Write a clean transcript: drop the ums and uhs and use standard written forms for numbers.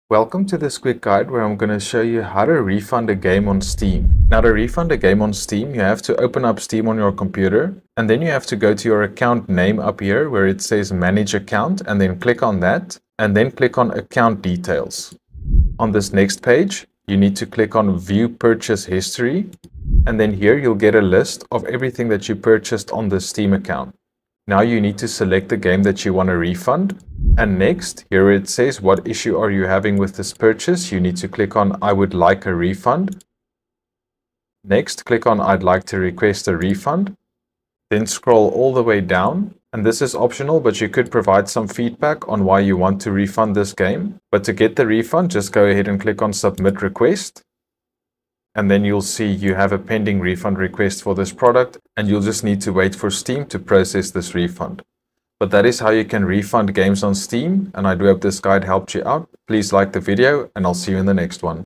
Welcome to this quick guide where I'm going to show you how to refund a game on Steam. Now, to refund a game on Steam, you have to open up Steam on your computer, and then you have to go to your account name up here where it says Manage Account, and then click on that, and then click on Account Details. On this next page, you need to click on View Purchase History, and then here you'll get a list of everything that you purchased on the Steam account. Now you need to select the game that you want to refund. And next, here it says what issue are you having with this purchase. You need to click on I would like a refund. Next, click on I'd like to request a refund. Then scroll all the way down. And this is optional, but you could provide some feedback on why you want to refund this game. But to get the refund, just go ahead and click on Submit Request. And then you'll see you have a pending refund request for this product, and you'll just need to wait for Steam to process this refund. But that is how you can refund games on Steam, and I do hope this guide helped you out. Please like the video, and I'll see you in the next one.